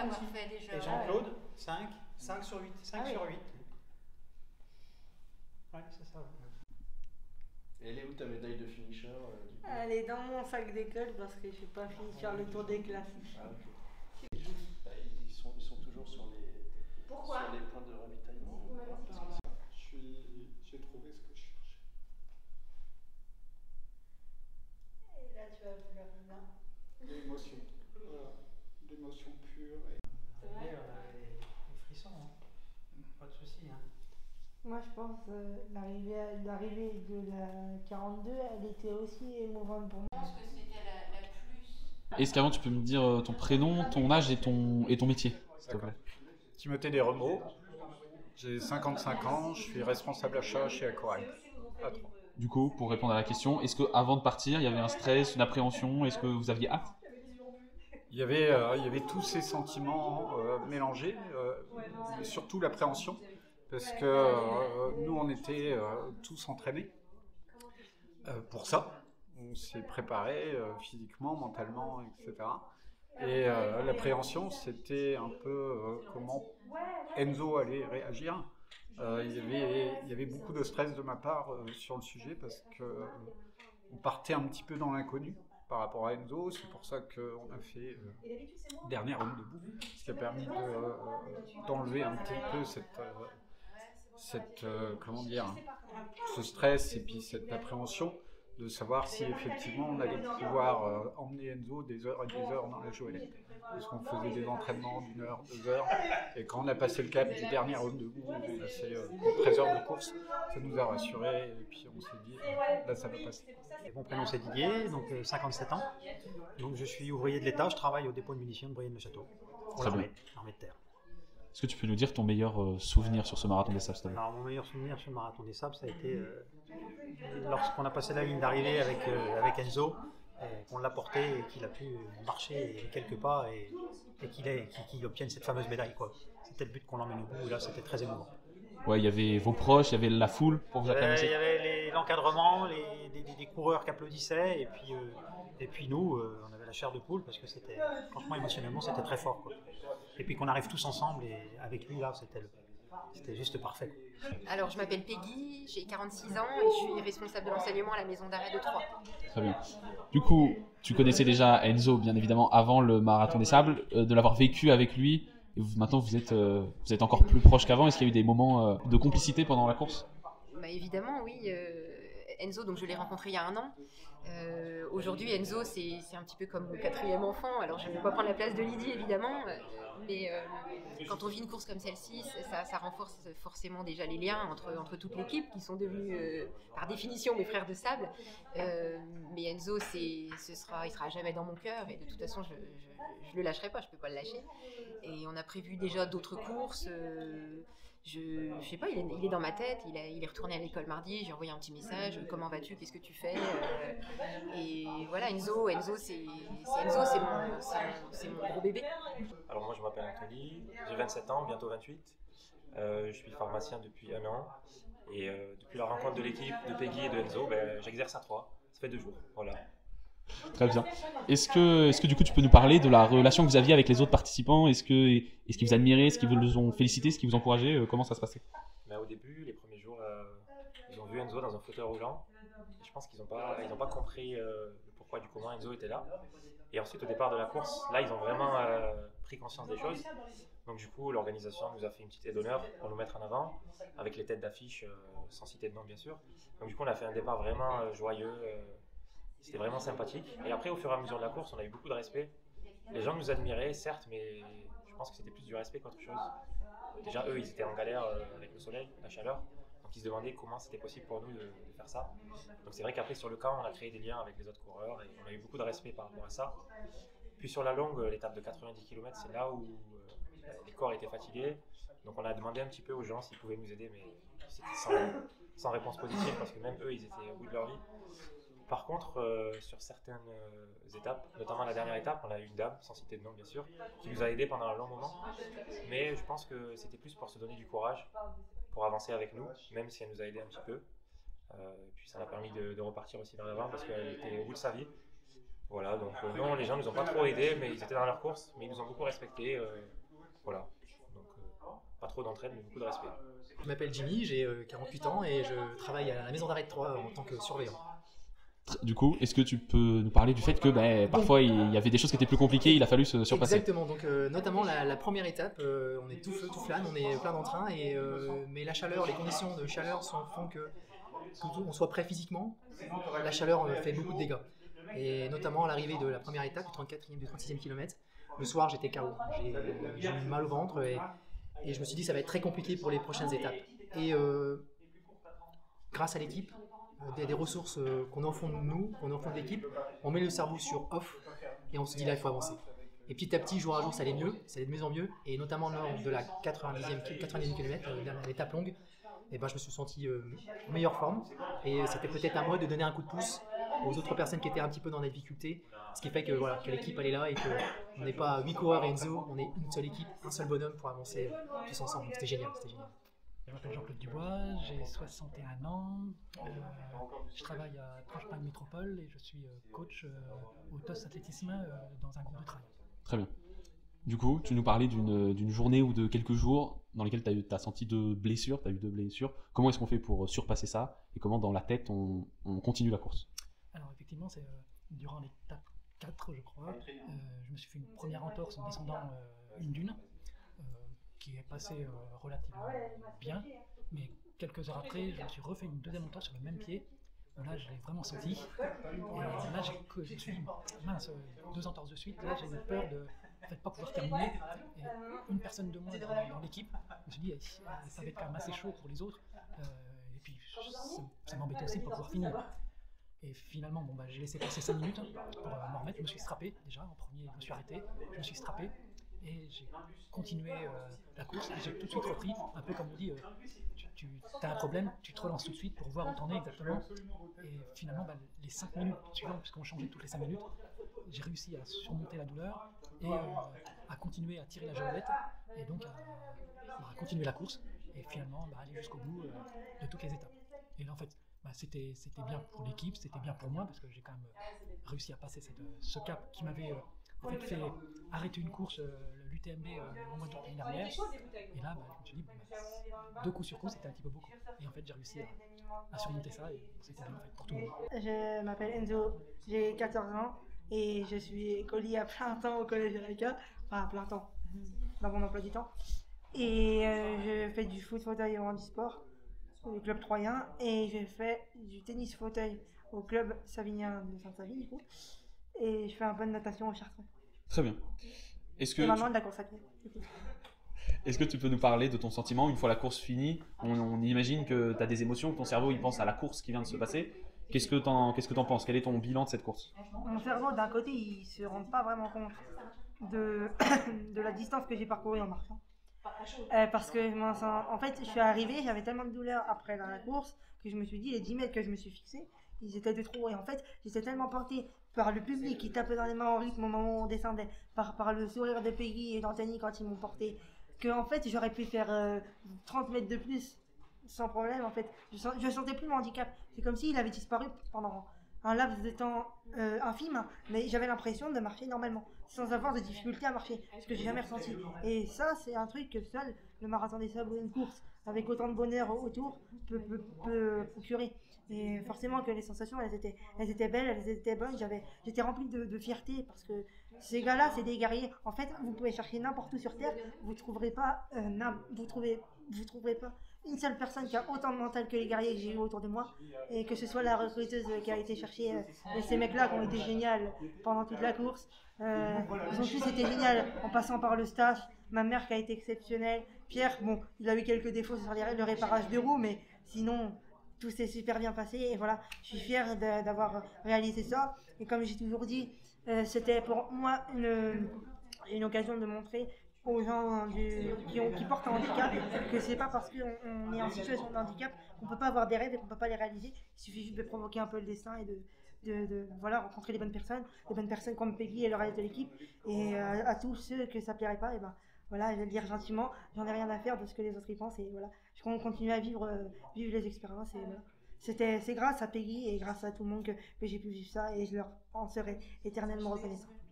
l'avoir fait déjà. Et Jean-Claude, 5 sur 8. 5 sur 8. Ouais, c'est ça. Elle est où ta médaille de finisher du coup? Elle est dans mon sac d'école parce que je n'ai pas fini sur le tour des classes. Ah, ok. Bah, ils sont toujours sur les points de ravitaillement. J'ai trouvé ce que je cherchais. Et là, tu vas pleurer là. L'émotion. Voilà. L'émotion pure. On a les frissons, hein. Pas de soucis. Hein. Moi, je pense l'arrivée de la 42, elle était aussi émouvante pour moi. Je pense que c'était la plus. Est-ce qu'avant tu peux me dire ton prénom, ton âge et ton métier, s'il te plaît? Timothée Desremeaux, j'ai 55 ans, je suis responsable achat chez Acorel. À Troyes. Du coup, pour répondre à la question, est-ce qu'avant de partir, il y avait un stress, une appréhension? Est-ce que vous aviez hâte? Il y avait tous ces sentiments mélangés, mais surtout l'appréhension, parce que nous on était tous entraînés pour ça. On s'est préparé physiquement, mentalement, etc. Et l'appréhension, c'était un peu comment Enzo allait réagir. Il y avait beaucoup de stress de ma part sur le sujet parce qu'on partait un petit peu dans l'inconnu par rapport à Enzo. C'est pour ça qu'on a fait dernière ronde debout, ce qui a permis d'enlever un petit peu comment dire, ce stress et puis cette appréhension de savoir si effectivement on allait pouvoir emmener Enzo des heures et des heures dans la Joëlette. Parce qu'on faisait des entraînements d'1 heure, 2 heures, et quand on a passé le cap du dernier round debout, on a passé 13 heures de course, ça nous a rassurés, et puis on s'est dit, là ça va passer. Mon prénom c'est Didier, donc 57 ans. Donc je suis ouvrier de l'État, je travaille au dépôt de munitions de Brienne-le-Château, pour l'armée de terre. Est-ce que tu peux nous dire ton meilleur souvenir sur ce marathon des sables, s'il te plaît? Alors mon meilleur souvenir sur le marathon des sables, ça a été lorsqu'on a passé la ligne d'arrivée avec Enzo, qu'on l'a porté et qu'il a pu marcher quelques pas et qu'il obtienne cette fameuse médaille, quoi. C'était le but qu'on l'emmène au bout, et là c'était très émouvant. Ouais, il y avait vos proches, il y avait la foule pour vous acclamer. Il y avait l'encadrement, des coureurs qui applaudissaient, et puis nous, on avait la chair de poule parce que c'était, franchement, émotionnellement, c'était très fort, quoi. Et puis qu'on arrive tous ensemble, et avec lui, là, c'était juste parfait, quoi. Alors, je m'appelle Peggy, j'ai 46 ans et je suis responsable de l'enseignement à la maison d'arrêt de Troyes. Très bien. Du coup, tu connaissais déjà Enzo, bien évidemment, avant le marathon des sables, de l'avoir vécu avec lui. Et maintenant, vous êtes encore plus proche qu'avant. Est-ce qu'il y a eu des moments de complicité pendant la course? Bah, évidemment, oui. Enzo, donc je l'ai rencontré il y a 1 an. Aujourd'hui, Enzo, c'est un petit peu comme le 4e enfant. Alors, je ne vais pas prendre la place de Lydie, évidemment, mais quand on vit une course comme celle-ci, ça renforce forcément déjà les liens entre toute l'équipe, qui sont devenus, par définition, mes frères de sable. Mais Enzo, il sera jamais dans mon cœur, et de toute façon, je le lâcherai pas, je peux pas le lâcher. Et on a prévu déjà d'autres courses. Je sais pas, il est dans ma tête, il est retourné à l'école mardi, j'ai envoyé un petit message, comment vas-tu, qu'est-ce que tu fais, et voilà, Enzo, c'est mon gros bébé. Alors moi je m'appelle Anthony, j'ai 27 ans, bientôt 28, je suis pharmacien depuis 1 an, et depuis la rencontre de l'équipe de Peggy et de Enzo, j'exerce à Troyes, ça fait 2 jours, voilà. Très bien. Est-ce que du coup tu peux nous parler de la relation que vous aviez avec les autres participants? Est-ce qu'ils vous admiraient? Est-ce qu'ils vous ont félicité? Est-ce qu'ils vous encourageaient? Comment ça se passait? Au début, les premiers jours, ils ont vu Enzo dans un fauteuil roulant. Et je pense qu'ils n'ont pas compris le pourquoi du comment Enzo était là. Et ensuite, au départ de la course, là, ils ont vraiment pris conscience des choses. Donc du coup, l'organisation nous a fait une petite aide d'honneur pour nous mettre en avant, avec les têtes d'affiche, sans citer de nom bien sûr. Donc du coup, on a fait un départ vraiment joyeux. C'était vraiment sympathique. Et après, au fur et à mesure de la course, on a eu beaucoup de respect. Les gens nous admiraient, certes, mais je pense que c'était plus du respect qu'autre chose. Déjà, eux, ils étaient en galère avec le soleil, la chaleur. Donc, ils se demandaient comment c'était possible pour nous de faire ça. Donc, c'est vrai qu'après, sur le camp, on a créé des liens avec les autres coureurs et on a eu beaucoup de respect par rapport à ça. Puis, sur la longue, l'étape de 90 km, c'est là où les corps étaient fatigués. Donc, on a demandé un petit peu aux gens s'ils pouvaient nous aider, mais c'était sans réponse positive parce que même eux, ils étaient au bout de leur vie. Par contre, sur certaines étapes, notamment la dernière étape, on a eu une dame, sans citer de nom bien sûr, qui nous a aidés pendant un long moment. Mais je pense que c'était plus pour se donner du courage, pour avancer avec nous, même si elle nous a aidés un petit peu. Puis ça m'a permis de repartir aussi vers l'avant parce qu'elle était au bout de sa vie. Voilà, donc non, les gens nous ont pas trop aidés, mais ils étaient dans leur course, mais ils nous ont beaucoup respectés. Voilà, donc pas trop d'entraide, mais beaucoup de respect. Je m'appelle Jimmy, j'ai 48 ans et je travaille à la maison d'arrêt de Troyes en tant que surveillant. Du coup, est-ce que tu peux nous parler du fait que parfois il y avait des choses qui étaient plus compliquées, il a fallu se surpasser? Exactement, donc notamment la première étape, on est tout feu, tout flamme, on est plein d'entrain, mais la chaleur, les conditions de chaleur font que on soit prêt physiquement, la chaleur fait beaucoup de dégâts. Et notamment à l'arrivée de la première étape, du 34e, du 36e kilomètre, le soir j'étais KO, j'ai eu mal au ventre et je me suis dit ça va être très compliqué pour les prochaines étapes. Et grâce à l'équipe, des ressources qu'on a au fond de nous, qu'on a au fond de l'équipe, on met le cerveau sur off et on se dit là il faut avancer. Et petit à petit, jour à jour, ça allait mieux, ça allait de mieux en mieux, et notamment lors de la 90e km, l'étape longue, et ben, je me suis senti en meilleure forme, et c'était peut-être à moi de donner un coup de pouce aux autres personnes qui étaient un petit peu dans la difficulté, ce qui fait que, voilà, que l'équipe elle est là et qu'on n'est pas 8 coureurs et Enzo, on est une seule équipe, un seul bonhomme pour avancer tous ensemble. C'était génial, c'était génial. Je m'appelle Jean-Claude Dubois, j'ai 61 ans, je travaille à Proche-Pagne Métropole et je suis coach au TOS Athlétisme dans un groupe de travail. Très bien. Du coup, tu nous parlais d'une journée ou de quelques jours dans lesquels tu as senti deux blessures, tu as eu 2 blessures. Comment est-ce qu'on fait pour surpasser ça et comment dans la tête on continue la course? Alors effectivement, c'est durant l'étape 4, je crois, je me suis fait une première entorse en descendant une dune. Qui est passé relativement bien, mais quelques heures après, je me suis refait une deuxième entorse sur le même pied. Là, je l'ai vraiment senti. Et là, je me suis dit, mince, 2 entorses de suite. Là, j'ai eu peur de en fait, pas pouvoir terminer. Et une personne de moins dans l'équipe, je me suis dit, ça va être quand même assez chaud pour les autres. Et puis, ça m'embêtait aussi de ne pas pouvoir finir. Et finalement, j'ai laissé passer 5 minutes pour m'en remettre. Je me suis strappé déjà. En premier, je me suis arrêté. Je me suis strappé. Et j'ai continué la course et j'ai tout de suite repris, un peu comme on dit, tu as un problème, tu te relances tout de suite pour voir où t'en es exactement. Et finalement, les 5 minutes suivantes, puisqu'on changeait toutes les 5 minutes, j'ai réussi à surmonter la douleur et à continuer à tirer la javelette et donc à continuer la course et finalement aller jusqu'au bout de toutes les étapes. Et là, en fait, c'était bien pour l'équipe, c'était bien pour moi parce que j'ai quand même réussi à passer ce cap qui m'avait fait arrêter une course, l'UTMB au mois d'août l'année dernière. Et là, je me suis dit, 2 coups sur coup, c'était un petit peu beaucoup. Et en fait, j'ai réussi à surmonter ça et c'était bien en fait, pour tout le monde. Je m'appelle Enzo, j'ai 14 ans et je suis écolier à plein temps au collège de Laika. Enfin, à plein temps, dans mon emploi du temps. Et je fais du foot fauteuil au handisport au club troyen et je fais du tennis fauteuil au club savinien de Sainte-Savine du coup. Et je fais un peu de natation au Chartreux. Très bien. Et maintenant de la course à pied. Est-ce que tu peux nous parler de ton sentiment une fois la course finie? On imagine que tu as des émotions, que ton cerveau il pense à la course qui vient de se passer. Qu'est-ce que t'en penses? Quel est ton bilan de cette course? Mon cerveau, d'un côté, il se rend pas vraiment compte de la distance que j'ai parcourue en marchant. Parce que en fait, je suis arrivé, j'avais tellement de douleur après la course que je me suis dit, les 10 mètres que je me suis fixé, ils étaient de trop. Et en fait, j'étais tellement porté par le public qui tapait dans les mains en rythme au moment où on descendait, par le sourire de Peggy et d'Anthony quand ils m'ont porté, que en fait, j'aurais pu faire 30 mètres de plus sans problème. En fait, je sentais plus mon handicap. C'est comme s'il avait disparu pendant un laps de temps infime, mais j'avais l'impression de marcher normalement, sans avoir de difficulté à marcher, ce que j'ai jamais ressenti. Et ça, c'est un truc que seul le marathon des sables ou une course avec autant de bonheur autour peut procurer. Et forcément que les sensations, elles étaient belles, elles étaient bonnes. J'étais rempli de fierté parce que ces gars-là, c'est des guerriers. En fait, vous pouvez chercher n'importe où sur Terre, vous trouverez pas une seule personne qui a autant de mental que les guerriers que j'ai eu autour de moi, et que ce soit la recruteuse qui a été chercher ces mecs-là qui ont été géniaux pendant toute la course. Ils ont tous été géniaux en passant par le staff, ma mère qui a été exceptionnelle, Pierre, bon, il a eu quelques défauts sur le réparage de roues, mais sinon tout s'est super bien passé et voilà, je suis fière d'avoir réalisé ça. Et comme j'ai toujours dit, c'était pour moi une occasion de montrer aux gens qui portent un handicap que c'est pas parce qu'on est en situation de handicap qu'on peut pas avoir des rêves et qu'on peut pas les réaliser. Il suffit juste de provoquer un peu le destin et de rencontrer les bonnes personnes comme Peggy et le reste de l'équipe. Et à tous ceux que ça plairait pas, et ben voilà, je vais le dire gentiment, j'en ai rien à faire de ce que les autres y pensent et voilà, je continue à vivre les expériences et voilà. c'est grâce à Peggy et grâce à tout le monde que j'ai pu vivre ça et je leur en serai éternellement reconnaissant.